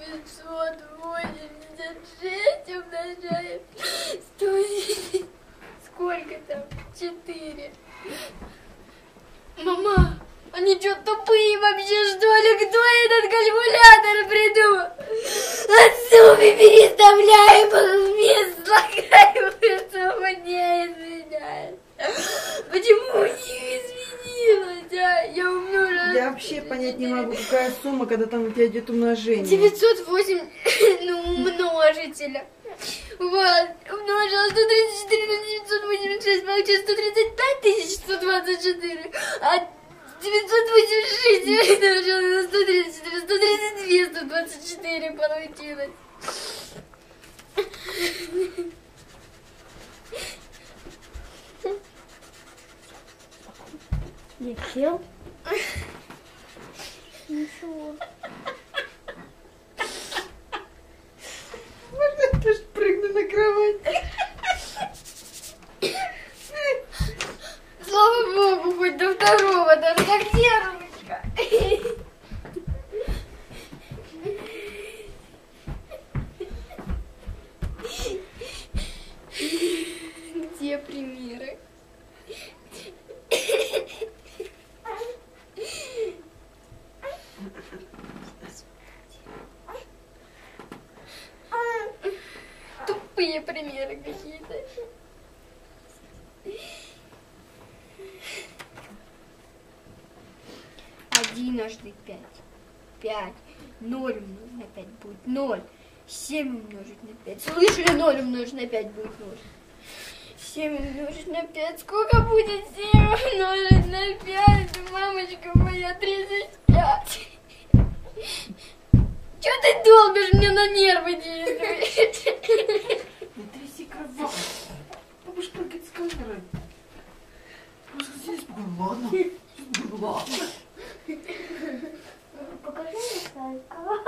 986 умножаем 110. Сколько там? 4. Мама, они что, тупые вообще, что ли? Кто этот калькулятор придумал? Отцу переставляем вместо слагаемых, мне извиняюсь. Почему у них изменилось, а? Я умножила. Я вообще понять не могу, какая сумма, когда там у тебя идет умножение. 908, ну, умножителя. Вот, умножила 134 на 986, получается 135 124. А 986 умножила на 134, 132 124 получилось. Не сел? Ничего. Можно я тоже прыгну на кровать? Слава богу, хоть до второго, даже как девочка. Где примеры? Тупые примеры какие-то. 1/5. 5. 0 умножить на 5 будет 0. 7 умножить на 5. Слышали, 0 умножить на 5 будет 0. 7 умножить на 5. Сколько будет 7 умножить на 5? Мамочка моя, 35. Чё ты долбишь, мне на нервы действуешь? Не тряси кровать. Будешь прыгать с камерой. Просто здесь ладно. Ладно. Покажи мне свою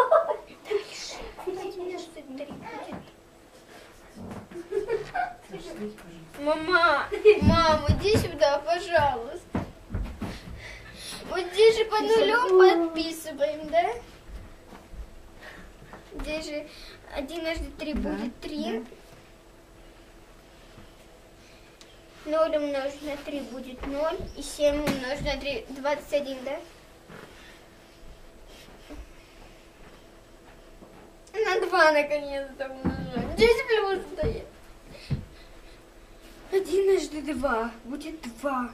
Мама, иди сюда, пожалуйста. Вот здесь же по нулям подписываем, да? Здесь же 1/3 будет 3. 0 умножить на 3 будет 0. И 7 умножить на 3 21, да? На 2 наконец-то умножаем. Здесь плюс стоит. 1/2 будет 2.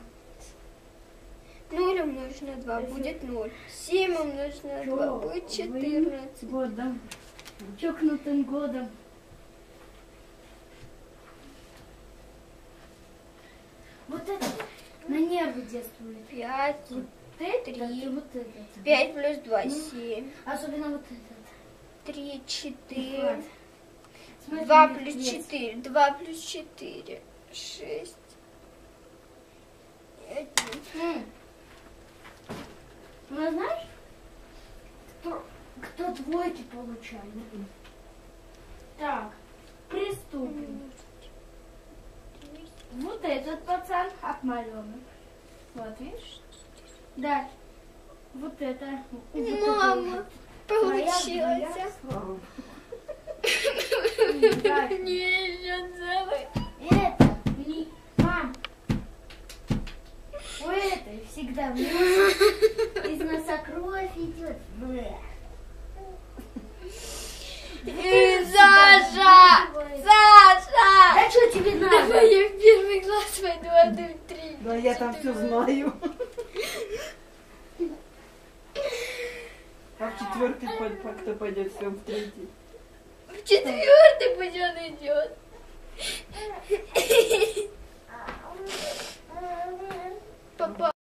0 умножить на 2 будет 0. 7 умножить на 2 будет 14. годом. Чокнутым годом. Вот это на нервы действует. 5. Вот это 3. и вот это. 5 плюс 2, 7. Особенно вот этот. 3, 4. Смотри, 2 плюс нет. 4. 2 плюс 4. 6. 1. Ну, знаешь, кто двойки получает? Так, приступим. Вот этот пацан отмаленный. Вот, видишь? Дальше. Вот это. Мама, получилось. Слава. Не, еще целый. Это, мам. У этой всегда в нос, из носа кровь идет. Саша! Саша! Да что тебе надо? Давай я в первый класс пойду, а ты в 3. Да я там все знаю. А в четвертый кто пойдет, всем в третий. В четвертый пусть он идет. Папа.